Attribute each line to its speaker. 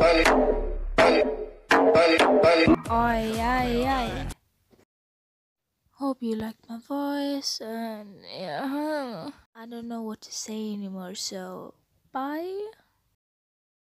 Speaker 1: Oi, ay, ay. Hope you like my voice, and yeah, I don't know what to say anymore, so bye.